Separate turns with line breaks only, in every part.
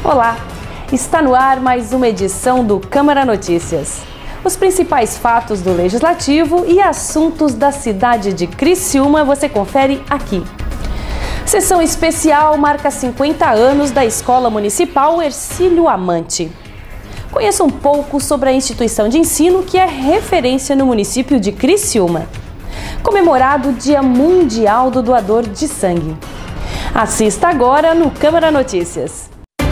Olá, está no ar mais uma edição do Câmara Notícias. Os principais fatos do Legislativo e assuntos da cidade de Criciúma você confere aqui. Sessão especial marca 50 anos da Escola Municipal Hercílio Amante. Conheça um pouco sobre a instituição de ensino que é referência no município de Criciúma. Comemorado o Dia Mundial do Doador de Sangue. Assista agora no Câmara Notícias.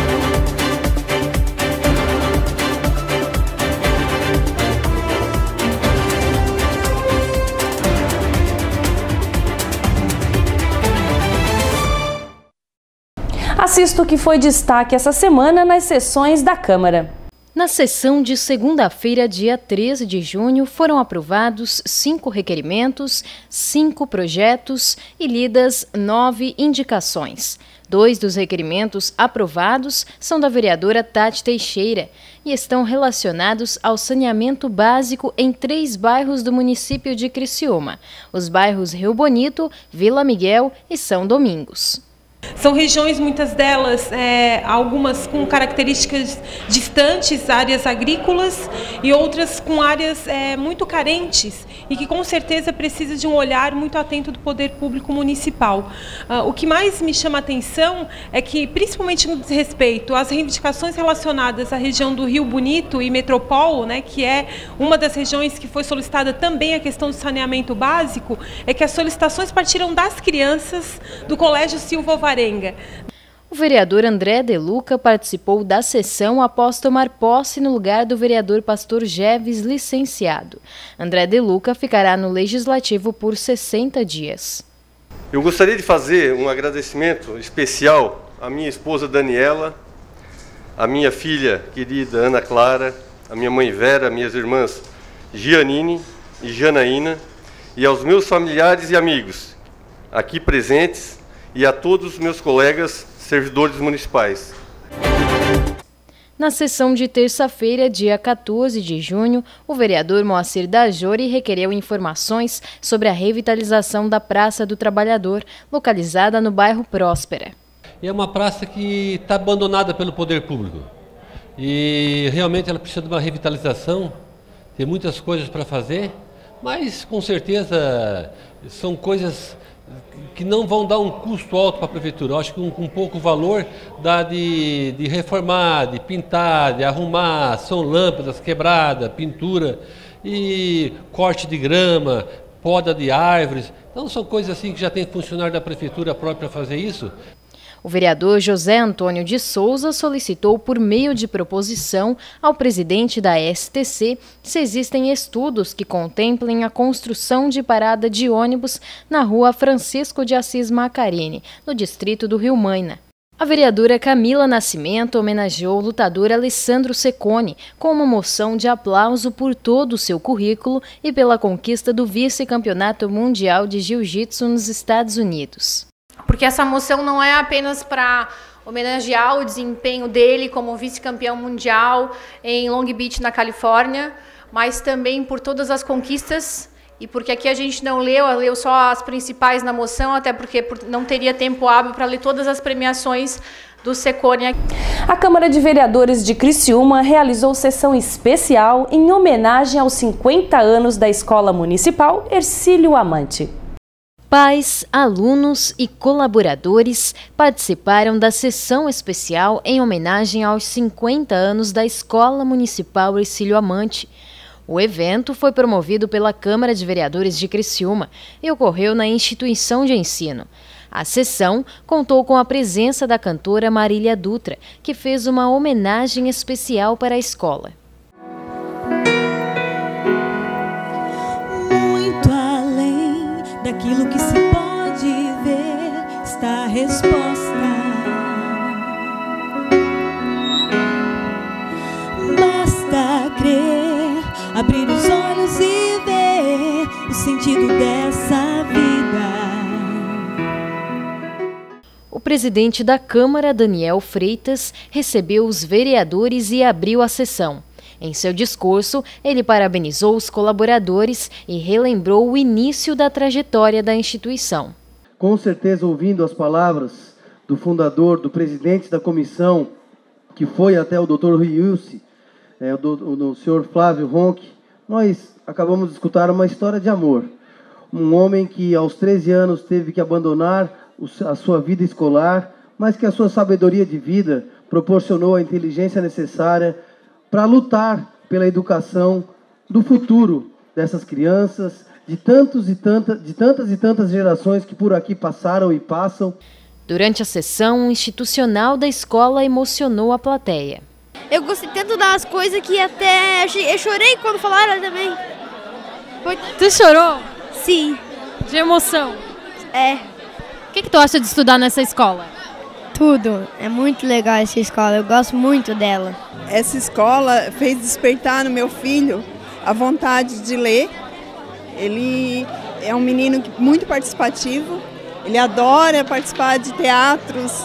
Assista o que foi destaque essa semana nas sessões da Câmara.
Na sessão de segunda-feira, dia 13 de junho, foram aprovados 5 requerimentos, 5 projetos e lidas 9 indicações. 2 dos requerimentos aprovados são da vereadora Tati Teixeira e estão relacionados ao saneamento básico em 3 bairros do município de Criciúma, os bairros Rio Bonito, Vila Miguel e São Domingos.
São regiões, muitas delas, algumas com características distantes, áreas agrícolas, e outras com áreas muito carentes e que com certeza precisa de um olhar muito atento do poder público municipal. O que mais me chama a atenção é que, principalmente no respeito às reivindicações relacionadas à região do Rio Bonito e Metropol, né, que é uma das regiões que foi solicitada também a questão do saneamento básico, é que as solicitações partiram das crianças do Colégio Silva Alvarenga.
O vereador André De Luca participou da sessão após tomar posse no lugar do vereador Pastor Jeves, licenciado. André De Luca ficará no Legislativo por 60 dias.
Eu gostaria de fazer um agradecimento especial à minha esposa Daniela, à minha filha querida Ana Clara, à minha mãe Vera, às minhas irmãs Gianine e Janaína e aos meus familiares e amigos aqui presentes e a todos os meus colegas servidores municipais.
Na sessão de terça-feira, dia 14 de junho, o vereador Moacir Dajori requereu informações sobre a revitalização da Praça do Trabalhador, localizada no bairro Próspera.
É uma praça que está abandonada pelo poder público e realmente ela precisa de uma revitalização, tem muitas coisas para fazer, mas com certeza são coisas que não vão dar um custo alto para a prefeitura. Eu acho que com pouco valor dá de reformar, de pintar, de arrumar, são lâmpadas quebradas, pintura e corte de grama, poda de árvores. Então são coisas assim que já tem funcionário da prefeitura própria para fazer isso.
O vereador José Antônio de Souza solicitou por meio de proposição ao presidente da STC se existem estudos que contemplem a construção de parada de ônibus na rua Francisco de Assis Macarini, no distrito do Rio Maina. A vereadora Camila Nascimento homenageou o lutador Alessandro Cecconi com uma moção de aplauso por todo o seu currículo e pela conquista do vice-campeonato mundial de jiu-jitsu nos Estados Unidos.
Porque essa moção não é apenas para homenagear o desempenho dele como vice-campeão mundial em Long Beach, na Califórnia, mas também por todas as conquistas, e porque aqui a gente não leu só as principais na moção, até porque não teria tempo hábil para ler todas as premiações do Cecconi.
A Câmara de Vereadores de Criciúma realizou sessão especial em homenagem aos 50 anos da Escola Municipal Hercílio Amante.
Pais, alunos e colaboradores participaram da sessão especial em homenagem aos 50 anos da Escola Municipal Hercílio Amante. O evento foi promovido pela Câmara de Vereadores de Criciúma e ocorreu na instituição de ensino. A sessão contou com a presença da cantora Marília Dutra, que fez uma homenagem especial para a escola.
Daquilo que se pode ver está a resposta. Basta crer, abrir os olhos e ver o sentido dessa vida.
O presidente da Câmara, Daniel Freitas, recebeu os vereadores e abriu a sessão. Em seu discurso, ele parabenizou os colaboradores e relembrou o início da trajetória da instituição.
Com certeza, ouvindo as palavras do fundador, do presidente da comissão, que foi até o Dr. Rui Wilson, o Sr. Flávio Ronck, nós acabamos de escutar uma história de amor. Um homem que aos 13 anos teve que abandonar a sua vida escolar, mas que a sua sabedoria de vida proporcionou a inteligência necessária para lutar pela educação do futuro dessas crianças, de tantas e tantas gerações que por aqui passaram e passam.
Durante a sessão institucional da escola emocionou a plateia.
Eu gostei tanto das coisas que até eu chorei quando falaram também.
Tu chorou?
Sim.
De emoção?
É.
O que tu acha de estudar nessa escola?
Tudo. É muito legal essa escola, eu gosto muito dela.
Essa escola fez despertar no meu filho a vontade de ler. Ele é um menino muito participativo, ele adora participar de teatros,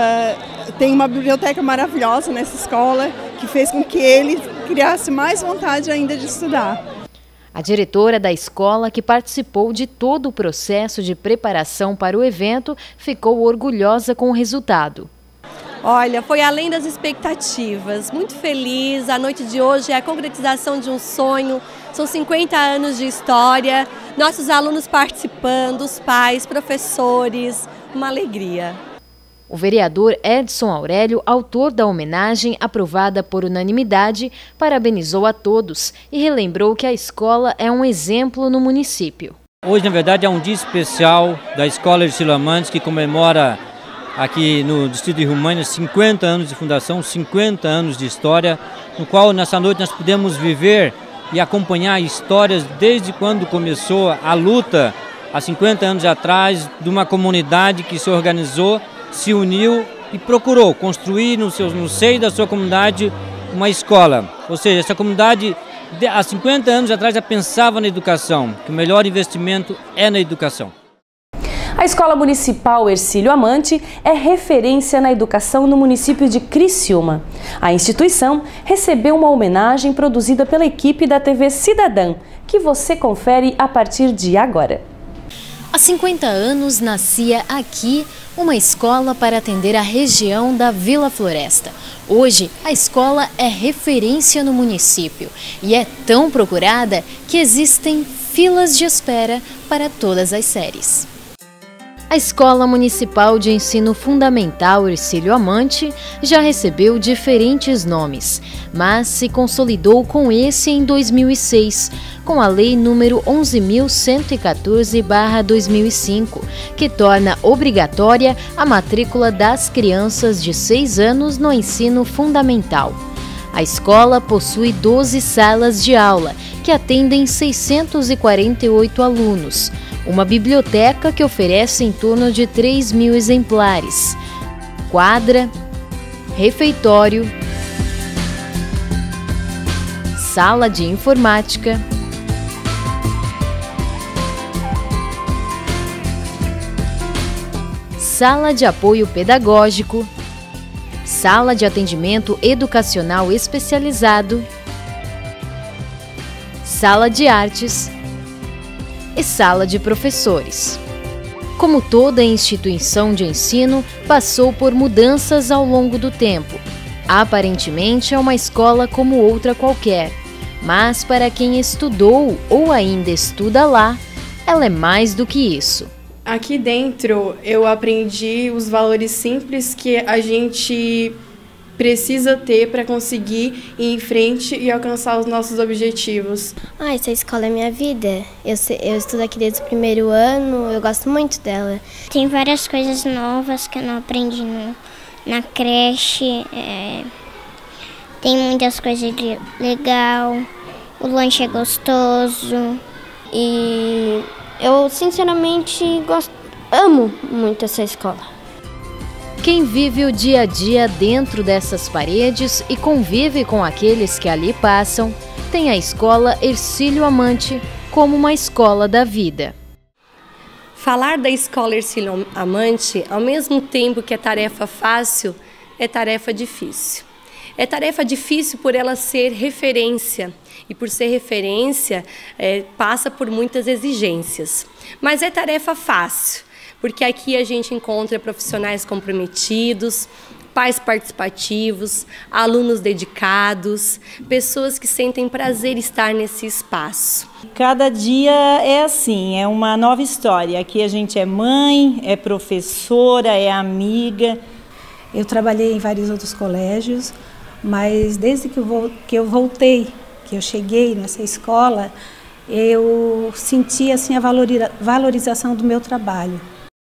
tem uma biblioteca maravilhosa nessa escola que fez com que ele criasse mais vontade ainda de estudar.
A diretora da escola, que participou de todo o processo de preparação para o evento, ficou orgulhosa com o resultado.
Olha, foi além das expectativas, muito feliz. A noite de hoje é a concretização de um sonho, são 50 anos de história, nossos alunos participando, os pais, professores, uma alegria.
O vereador Edson Aurélio, autor da homenagem aprovada por unanimidade, parabenizou a todos e relembrou que a escola é um exemplo no município.
Hoje, na verdade, é um dia especial da Escola Hercílio Amantes, que comemora aqui no distrito de Rumânia 50 anos de fundação, 50 anos de história, no qual nessa noite nós pudemos viver e acompanhar histórias desde quando começou a luta, há 50 anos atrás, de uma comunidade que se organizou, se uniu e procurou construir no seio da sua comunidade uma escola. Ou seja, essa comunidade há 50 anos atrás já pensava na educação, que o melhor investimento é na educação.
A Escola Municipal Hercílio Amante é referência na educação no município de Criciúma. A instituição recebeu uma homenagem produzida pela equipe da TV Cidadã, que você confere a partir de agora.
Há 50 anos nascia aqui uma escola para atender a região da Vila Floresta. Hoje, a escola é referência no município e é tão procurada que existem filas de espera para todas as séries. A Escola Municipal de Ensino Fundamental Hercílio Amante já recebeu diferentes nomes, mas se consolidou com esse em 2006, com a Lei nº 11.114/2005, que torna obrigatória a matrícula das crianças de 6 anos no ensino fundamental. A escola possui 12 salas de aula, que atendem 648 alunos, uma biblioteca que oferece em torno de 3.000 exemplares, quadra, refeitório, sala de informática, sala de apoio pedagógico, sala de atendimento educacional especializado, sala de artes e sala de professores. Como toda instituição de ensino, passou por mudanças ao longo do tempo. Aparentemente é uma escola como outra qualquer, mas para quem estudou ou ainda estuda lá, ela é mais do que isso.
Aqui dentro eu aprendi os valores simples que a gente precisa ter para conseguir ir em frente e alcançar os nossos objetivos.
Essa escola é minha vida. Eu estudo aqui desde o primeiro ano, eu gosto muito dela.
Tem várias coisas novas que eu não aprendi na creche. Tem muitas coisas legal, o lanche é gostoso.
E eu sinceramente amo muito essa escola.
Quem vive o dia a dia dentro dessas paredes e convive com aqueles que ali passam, tem a Escola Hercílio Amante como uma escola da vida.
Falar da Escola Hercílio Amante, ao mesmo tempo que é tarefa fácil, é tarefa difícil. É tarefa difícil por ela ser referência, e por ser referência, passa por muitas exigências. Mas é tarefa fácil, porque aqui a gente encontra profissionais comprometidos, pais participativos, alunos dedicados, pessoas que sentem prazer em estar nesse espaço.
Cada dia é assim, é uma nova história. Aqui a gente é mãe, é professora, é amiga.
Eu trabalhei em vários outros colégios, mas desde que eu voltei, que eu cheguei nessa escola, eu senti assim, a valorização do meu trabalho.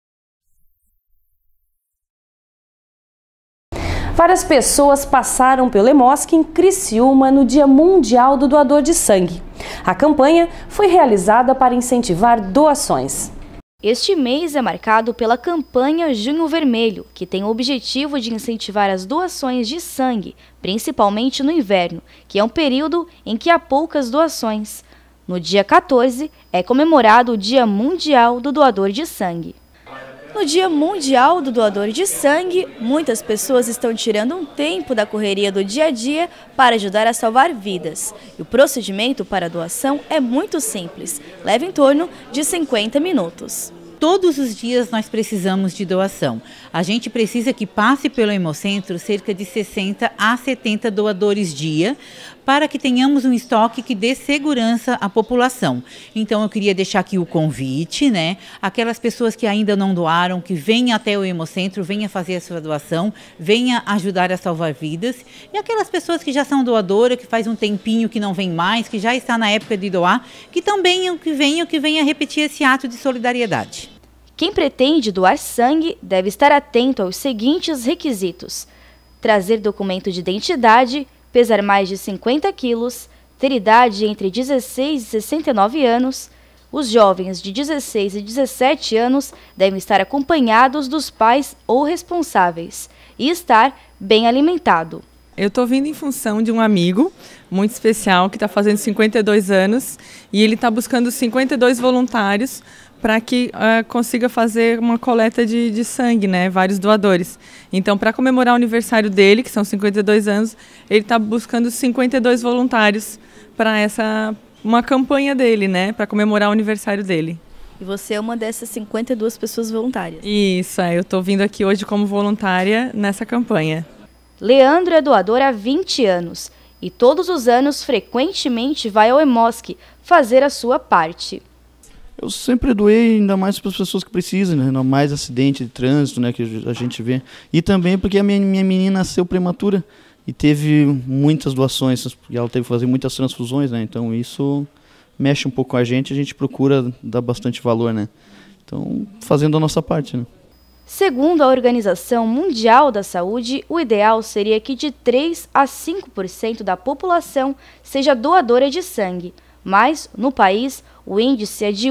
Várias pessoas passaram pelo Hemosk em Criciúma no Dia Mundial do Doador de Sangue. A campanha foi realizada para incentivar doações.
Este mês é marcado pela campanha Junho Vermelho, que tem o objetivo de incentivar as doações de sangue, principalmente no inverno, que é um período em que há poucas doações. No dia 14 é comemorado o Dia Mundial do Doador de Sangue. No Dia Mundial do Doador de Sangue, muitas pessoas estão tirando um tempo da correria do dia a dia para ajudar a salvar vidas. E o procedimento para a doação é muito simples, leva em torno de 50 minutos.
Todos os dias nós precisamos de doação. A gente precisa que passe pelo Hemocentro cerca de 60 a 70 doadores dia, para que tenhamos um estoque que dê segurança à população. Então eu queria deixar aqui o convite, né? Aquelas pessoas que ainda não doaram, que venham até o Hemocentro, venham fazer a sua doação, venham ajudar a salvar vidas. E aquelas pessoas que já são doadoras, que faz um tempinho que não vem mais, que já está na época de doar, que também que venha repetir esse ato de solidariedade.
Quem pretende doar sangue deve estar atento aos seguintes requisitos: trazer documento de identidade, pesar mais de 50 quilos, ter idade entre 16 e 69 anos. Os jovens de 16 e 17 anos devem estar acompanhados dos pais ou responsáveis e estar bem alimentado.
Eu estou vindo em função de um amigo muito especial que está fazendo 52 anos e ele está buscando 52 voluntários para que consiga fazer uma coleta de sangue, né? Vários doadores. Então, para comemorar o aniversário dele, que são 52 anos, ele está buscando 52 voluntários para uma campanha dele, né? Para comemorar o aniversário dele.
E você é uma dessas 52 pessoas voluntárias?
Isso, eu estou vindo aqui hoje como voluntária nessa campanha.
Leandro é doador há 20 anos e todos os anos frequentemente vai ao Hemosk fazer a sua parte.
Eu sempre doei, ainda mais para as pessoas que precisam, né? Mais acidente de trânsito, né, que a gente vê. E também porque a minha menina nasceu prematura e teve muitas doações, e ela teve que fazer muitas transfusões, né? Então isso mexe um pouco com a gente procura dar bastante valor, né? Então, fazendo a nossa parte, né?
Segundo a Organização Mundial da Saúde, o ideal seria que de 3 a 5% da população seja doadora de sangue. Mas, no país, o índice é de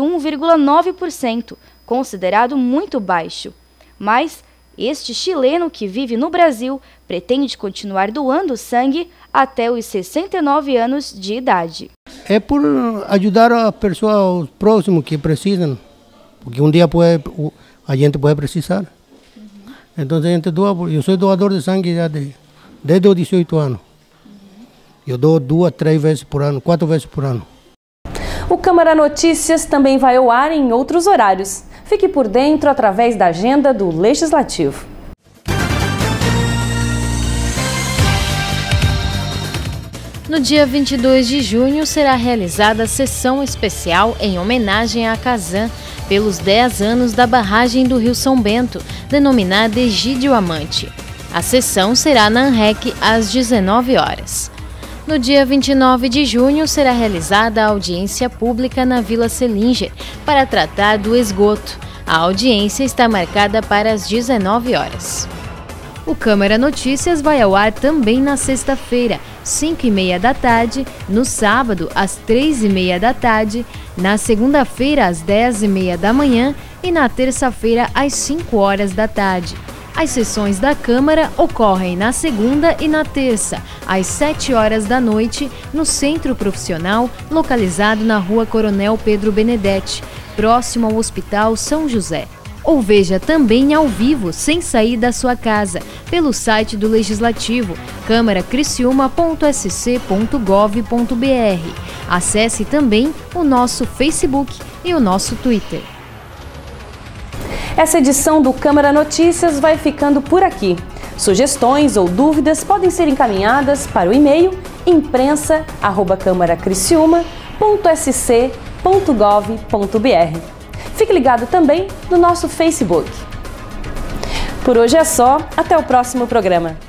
1,9%, considerado muito baixo. Mas, este chileno que vive no Brasil pretende continuar doando sangue até os 69 anos de idade.
É por ajudar a pessoa próxima que precisam, porque um dia a gente pode precisar. Então a gente doa, eu sou doador de sangue já desde os 18 anos. Eu dou 2 a 3 vezes por ano, 4 vezes por ano.
O Câmara Notícias também vai ao ar em outros horários. Fique por dentro através da agenda do Legislativo.
No dia 22 de junho será realizada a sessão especial em homenagem à Casan pelos 10 anos da barragem do Rio São Bento, denominada Egídio Amante. A sessão será na ANREC às 19 horas. No dia 29 de junho será realizada a audiência pública na Vila Selinger para tratar do esgoto. A audiência está marcada para as 19 horas. O Câmara Notícias vai ao ar também na sexta-feira, 5h30 da tarde, no sábado, às 3h30 da tarde, na segunda-feira, às 10h30 da manhã e na terça-feira, às 5 horas da tarde. As sessões da Câmara ocorrem na segunda e na terça, às 7 horas da noite, no Centro Profissional, localizado na Rua Coronel Pedro Benedetti, próximo ao Hospital São José. Ou veja também ao vivo, sem sair da sua casa, pelo site do Legislativo, câmaracriciúma.sc.gov.br. Acesse também o nosso Facebook e o nosso Twitter.
Essa edição do Câmara Notícias vai ficando por aqui. Sugestões ou dúvidas podem ser encaminhadas para o e-mail imprensa@câmaracriciúma.sc.gov.br. Fique ligado também no nosso Facebook. Por hoje é só, até o próximo programa.